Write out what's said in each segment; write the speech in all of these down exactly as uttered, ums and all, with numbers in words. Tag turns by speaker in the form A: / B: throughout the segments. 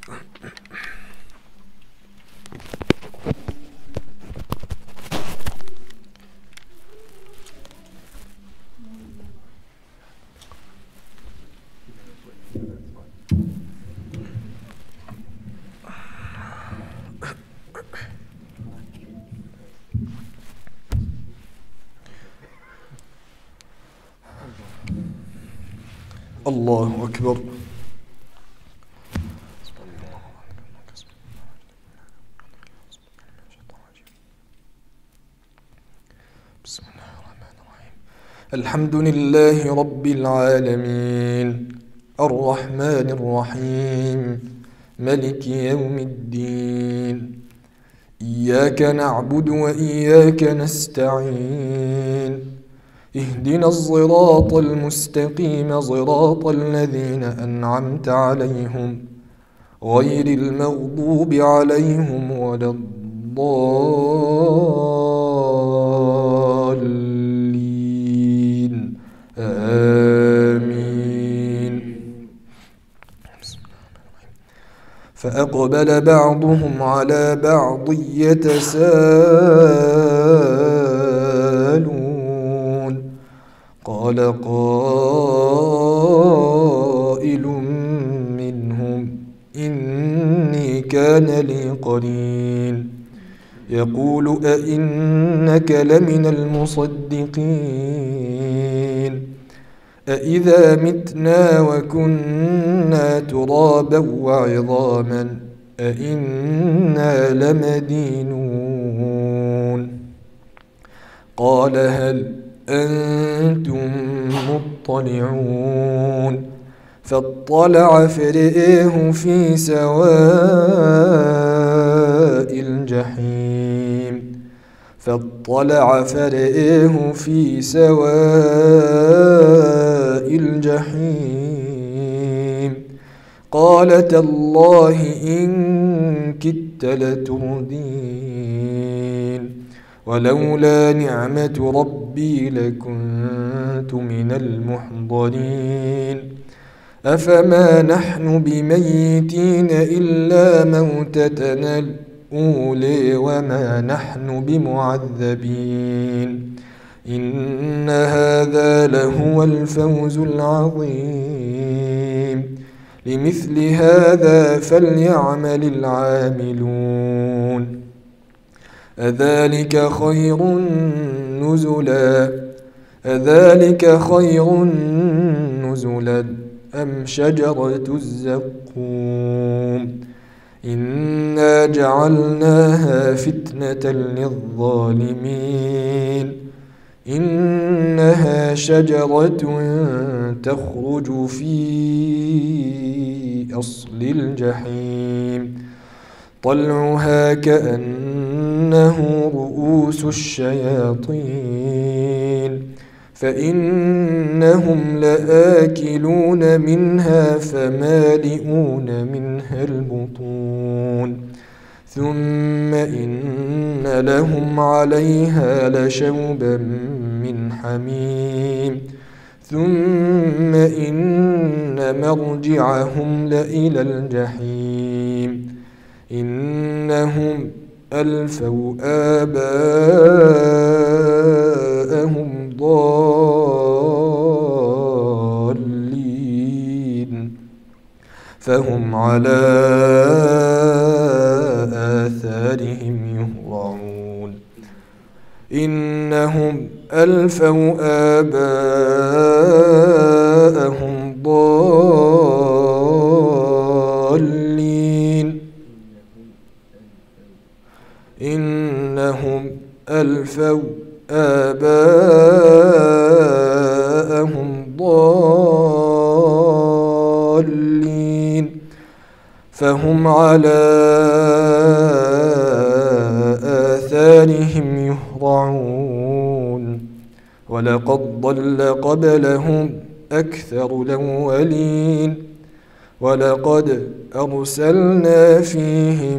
A: الله أكبر. بسم الله الرحمن الرحيم. الحمد لله رب العالمين الرحمن الرحيم ملك يوم الدين. إياك نعبد وإياك نستعين. اهدنا الصراط المستقيم صراط الذين أنعمت عليهم غير المغضوب عليهم ولا الضالين آمين. فأقبل بعضهم على بعض يتساءلون. قال قائل منهم إني كان لي قرين يقول أئنك لمن المصدقين أإذا متنا وكنا ترابا وعظاما أإنا لمدينون. قال هل أنتم مطلعون. فاطلع فرئه في سواء الجحيم فاطلع فرئه في سواء الجحيم قال تالله إن كدت لتردين ولولا نعمة ربي لكنت من المحضرين. أفما نحن بميتين إلا موتتنا الأولى وما نحن بمعذبين. إن هذا لهو الفوز العظيم. لمثل هذا فليعمل العاملون. أذلك خير نزلا أذلك خير نزلا أم شجرة الزقوم إنا جعلناها فتنة للظالمين. إنها شجرة تخرج في أصل الجحيم طلعها كأنه رؤوس الشياطين فإنهم لآكلون منها فمالئون منها البطون ثم إن لهم عليها لشوبا من حميم ثم إن مرجعهم لإلى الجحيم. إنهم ألفوا آباءهم ضالين فهم على آثارهم يهرعون. إنهم ألفوا آباءهم ضالين إنهم ألفوا آباءهم ضالين فهم على آثارهم يهرعون. ولقد ضل قبلهم أكثر الأولين ولقد أرسلنا فيهم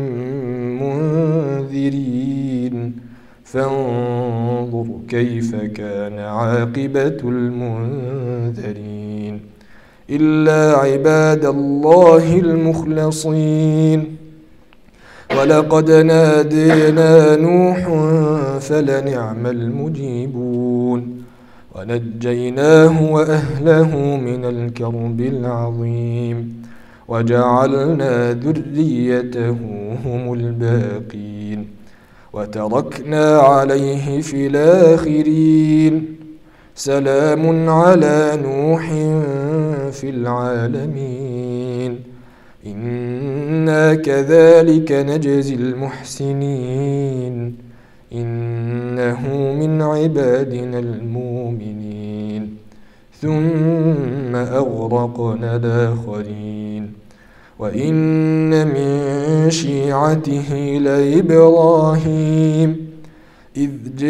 A: منذرين فانظر كيف كان عاقبة المنذرين. إلا عباد الله المخلصين. ولقد نادينا نوح فلنعم المجيبون ونجيناه وأهله من الكرب العظيم وجعلنا ذريته هم الباقين وتركنا عليه في الآخرين. سلام على نوح في العالمين إنا كذلك نجزي المحسنين إنه من عبادنا المؤمنين. ثم أغرقنا الآخرين وإن من شيعته لإبراهيم إذ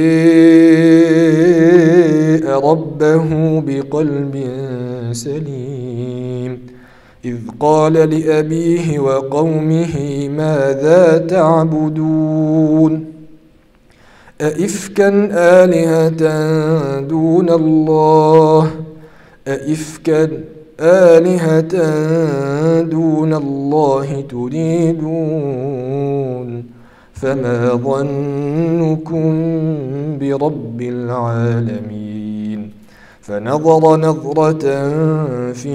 A: جاء ربه بقلب سليم إذ قال لأبيه وقومه ماذا تعبدون أئفكا آلهة دون الله أئفكا آلهة دون الله تريدون فما ظنكم برب العالمين. فنظر نظرة في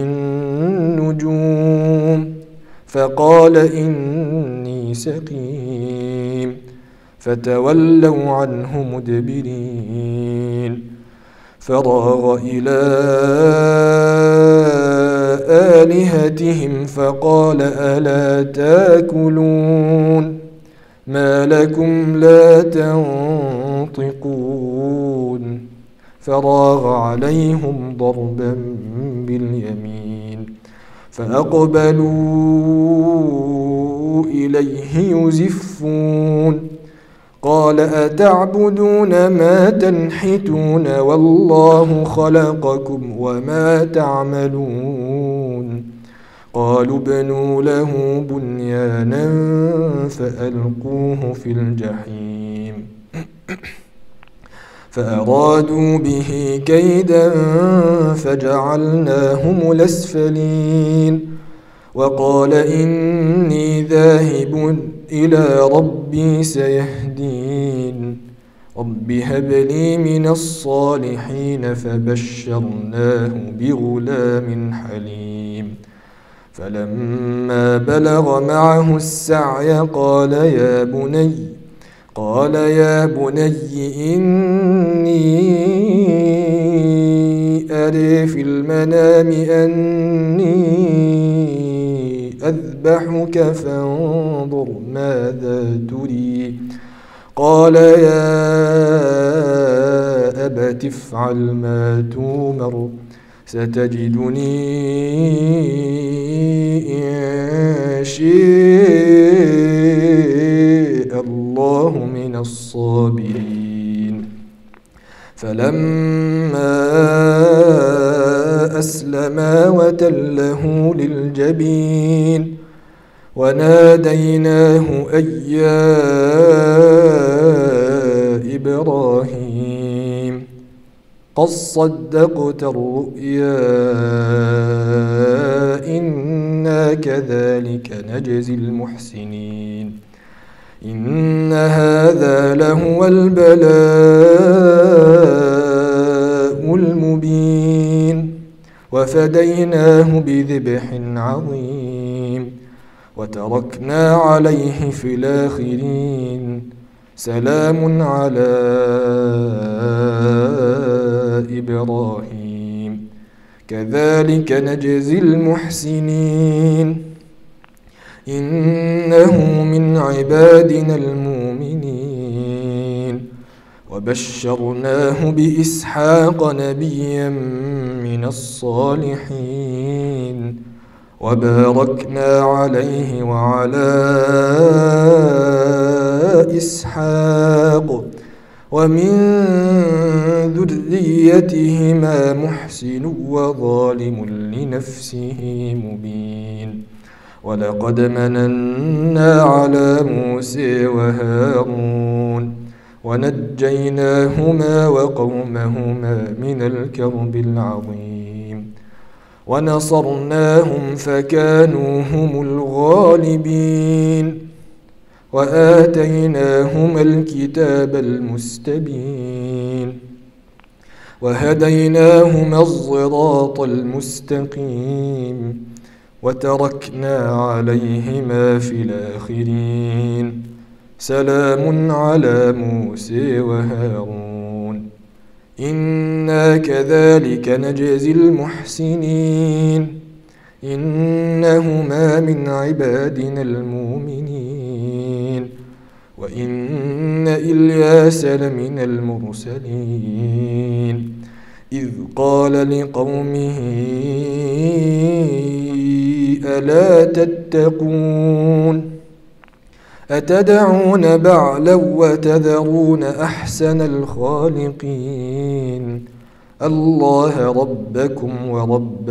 A: النجوم فقال إني سقيم فتولوا عنه مدبرين. فراغ إلى آلهتهم فقال ألا تاكلون ما لكم لا تنطقون. فراغ عليهم ضربا باليمين فأقبلوا إليه يزفون قال أتعبدون ما تنحتون والله خلقكم وما تعملون. قالوا ابنوا له بنيانا فألقوه في الجحيم فأرادوا به كيدا فجعلناهم الأسفلين. وقال إني ذاهب إلى ربي سيهدين رب هب لي من الصالحين فبشرناه بغلام حليم. فلما بلغ معه السعي قال يا بني قال يا بني إني أرى في المنام أني أذبحك فانظر ماذا تري. قال يا أبت افعل ما تؤمر ستجدني إن شاء الله من الصابرين. فلما أسلما وتله للجبين وناديناه أي يا إبراهيم قد صدقت الرؤيا إنا كذلك نجزي المحسنين. إن هذا لهو البلاء المبين وفديناه بذبح عظيم وتركنا عليه في الآخرين. سلام على إبراهيم كذلك نجزي المحسنين إنه من عبادنا المؤمنين. وبشرناه بإسحاق نبيا من الصالحين وباركنا عليه وعلى إسحاق ومن ذريتهما محسن وظالم لنفسه مبين. ولقد مننا على موسى وهارون ونجيناهما وقومهما من الكرب العظيم. ونصرناهم فكانوا هم الغالبين وآتيناهما الكتاب المستبين وهديناهما الصراط المستقيم وتركنا عليهما في الآخرين سلام على موسى وهارون إنا كذلك نجزي المحسنين إنهما من عبادنا المؤمنين وإن إلياس لمن المرسلين إذ قال لقومه ألا تتقون أتدعون بعلا وتذرون أحسن الخالقين الله ربكم ورب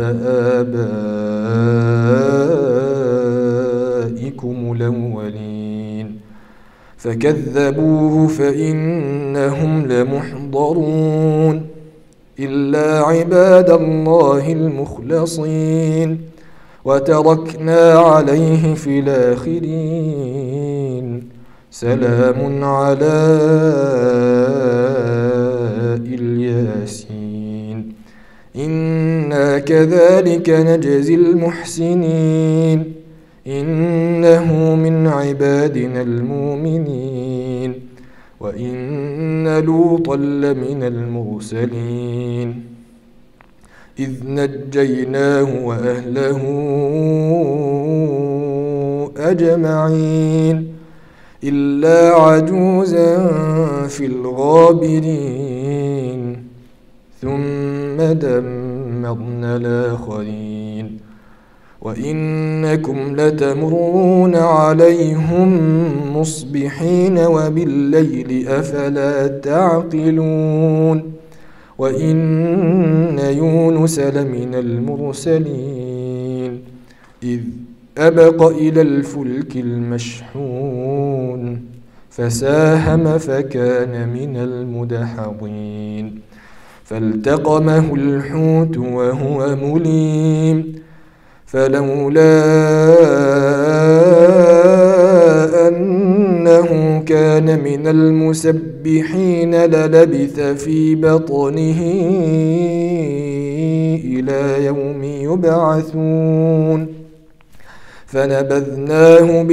A: آبائكم الأولين فكذبوه فإنهم لمحضرون إلا عباد الله المخلصين وتركنا عليه في الآخرين سلام على الياسين إنا كذلك نجزي المحسنين إنه من عبادنا المؤمنين وإن لوطا لمن المرسلين إذ نجيناه وأهله أجمعين إلا عجوزا في الغابرين ثم دمرنا الآخرين وإنكم لتمرون عليهم مصبحين وبالليل أفلا تعقلون وإن يونس لمن المرسلين إذ أبق إلى الفلك المشحون فساهم فكان من المدحضين فالتقمه الحوت وهو مليم فلولا أنه كان من المسبحين للبث في بطنه إلى يوم يبعثون فنبذناه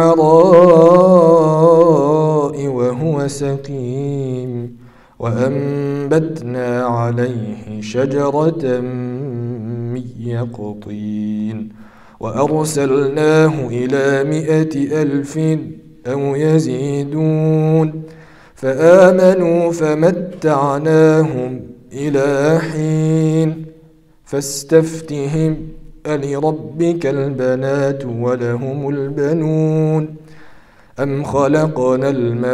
A: بالعراء وهو سقيم وأنبتنا عليه شجرة من يقطين وأرسلناه إلى مائة ألف أو يزيدون فآمنوا فمتعناهم إلى حين فاستفتهم ألربك البنات ولهم البنون أم خلقنا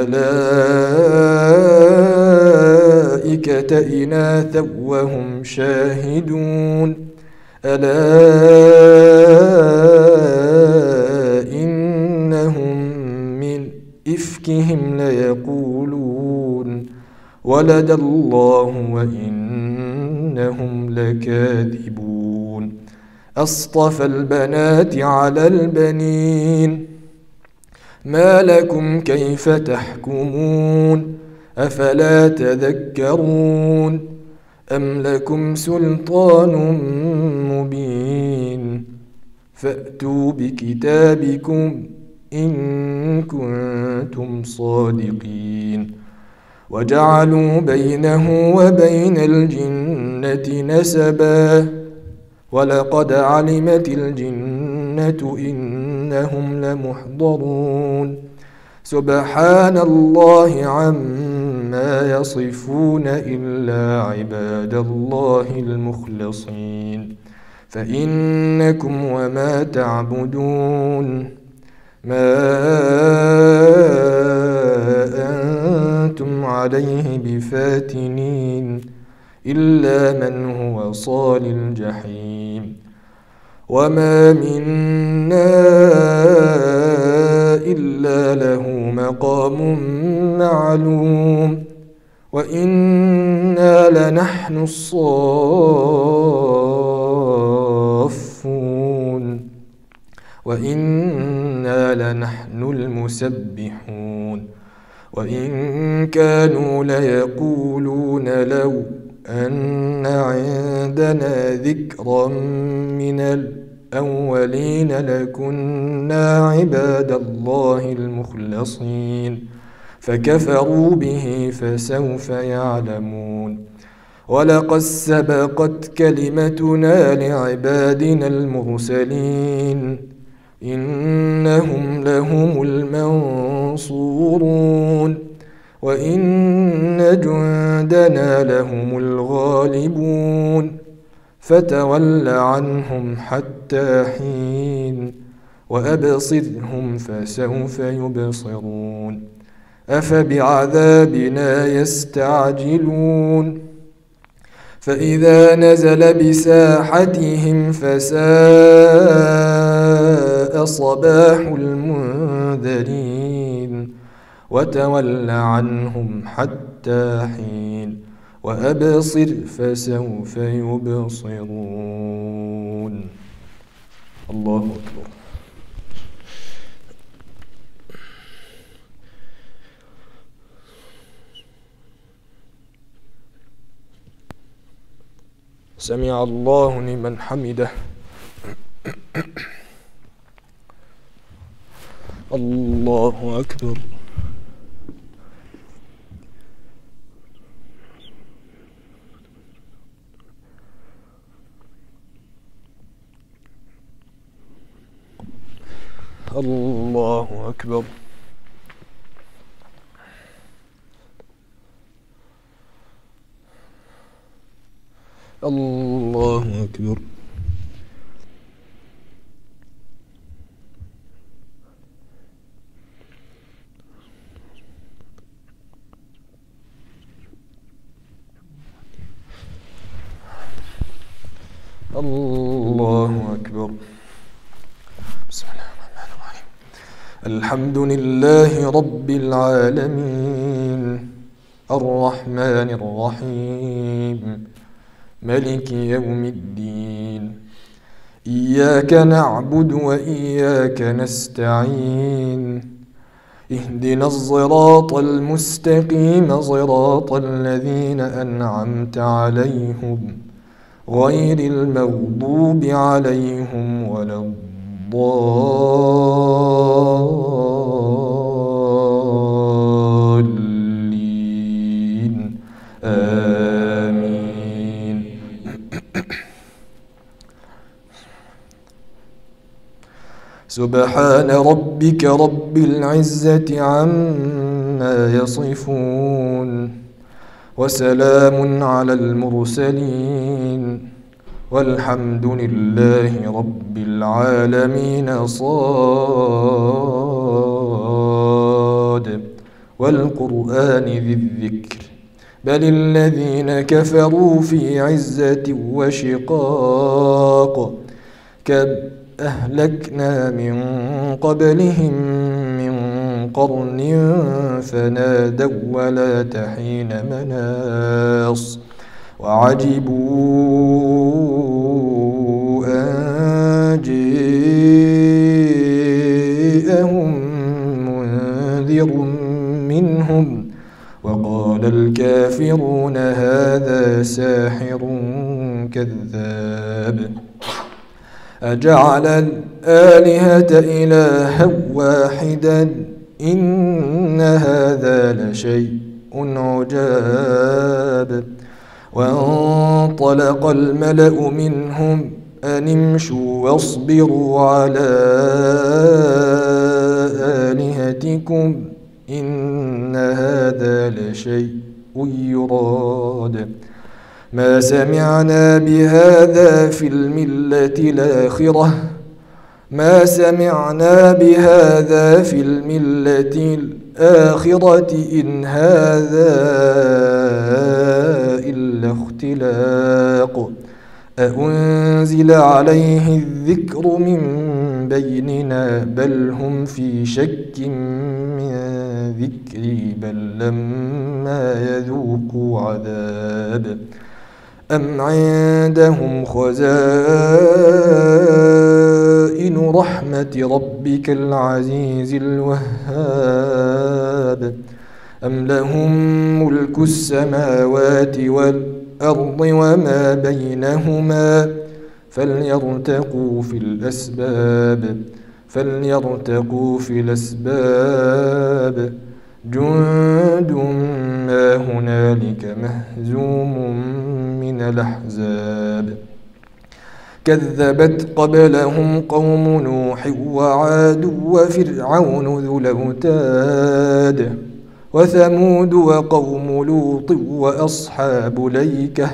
A: الملائكة إناثا وهم شاهدون ألا إنهم من إفكهم ليقولون ولد الله وإنهم لكاذبون أصطفى البنات على البنين ما لكم كيف تحكمون أفلا تذكرون أم لكم سلطان مبين فأتوا بكتابكم إن كنتم صادقين وجعلوا بينه وبين الجنة نسبا ولقد علمت الجنة إنهم لمحضرون سبحان الله عما يصفون إلا عباد الله المخلصين فإنكم وما تعبدون ما أنتم عليه بفاتنين إلا من هو صال الجحيم وما منا إلا له مقام معلوم وإنا لنحن الصافون وإنا لنحن المسبحون وإن كانوا ليقولون لو أن عندنا ذكرا من الأولين لكنا عباد الله المخلصين فكفروا به فسوف يعلمون ولقد سبقت كلمتنا لعبادنا المرسلين إنهم لهم المنصورون وإن جندنا لهم الغالبون فتول عنهم حتى حين وأبصرهم فسوف يبصرون أفبعذابنا يستعجلون فإذا نزل بساحتهم فساء صباح المنذرين وتول عنهم حتى حين وأبصر فسوف يبصرون. الله أكبر. سمع الله لمن حمده. الله أكبر. الله أكبر. الله أكبر. الله أكبر. بسم الله الرحمن الرحيم. الحمد لله رب العالمين الرحمن الرحيم ملك يوم الدين إياك نعبد وإياك نستعين اهدنا الصراط المستقيم صراط الذين أنعمت عليهم غير المغضوب عليهم ولا الضالين آمين. سبحان ربك رب العزة عما يصفون وسلام على المرسلين والحمد لله رب العالمين. صاد والقرآن ذي الذكر بل الذين كفروا في عزة وشقاق كم أهلكنا من قبلهم من قرن فنادوا ولا تحين مناص وعجبوا أن جاءهم منذر منهم وقال الكافرون هذا ساحر كذاب أجعل الآلهة إلها واحدا إن هذا لشيء عجاب. وانطلق الملأ منهم أن امشوا واصبروا على آلهتكم إن هذا لشيء يراد ما سمعنا بهذا في الملة الآخرة ما سمعنا بهذا في الملة الآخرة إن هذا إلا اختلاق أأنزل عليه الذكر من بيننا بل هم في شك من ذكري بل لما يذوقوا عذاب أم عندهم خزائن رحمة ربك العزيز الوهاب أم لهم ملك السماوات والأرض وما بينهما فليرتقوا في الأسباب فليرتقوا في الأسباب جند ما هنالك مهزوم من الأحزاب كذبت قبلهم قوم نوح وعاد وفرعون ذو الأوتاد وثمود وقوم لوط وأصحاب الأيكة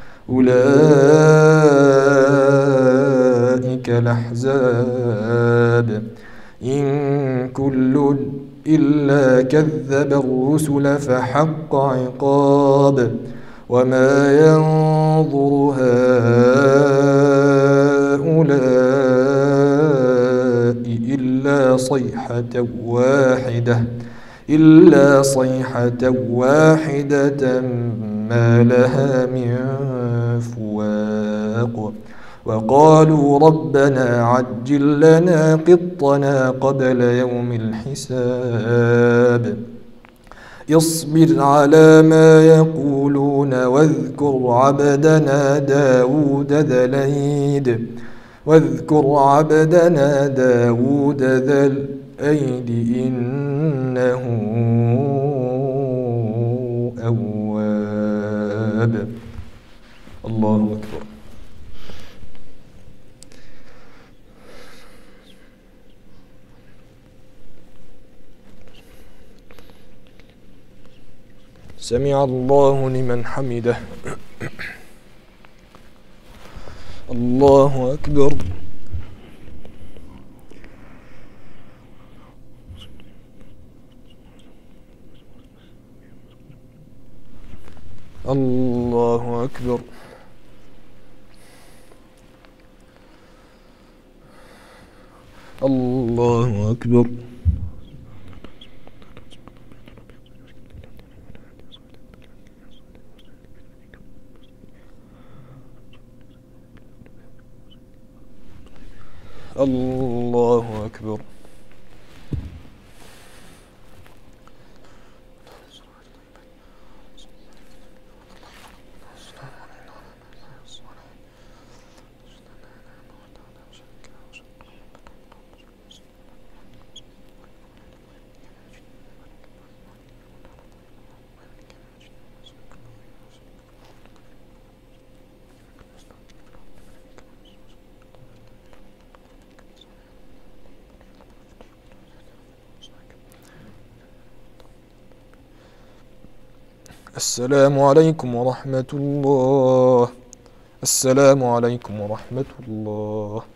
A: أولئك الأحزاب إن كل إلا كذب الرسل فحق عقاب وما ينظر هؤلاء إلا صيحة واحدة إلا صيحة واحدة ما لها من فواق وقالوا ربنا عجل لنا قطنا قبل يوم الحساب اصبر على ما يقولون واذكر عبدنا داود ذا الأيد واذكر عبدنا داود ذا الأيد إنه أواب. الله أكبر. سمع الله لمن حمده. الله أكبر. الله أكبر. الله أكبر. الله أكبر. السلام عليكم ورحمة الله. السلام عليكم ورحمة الله.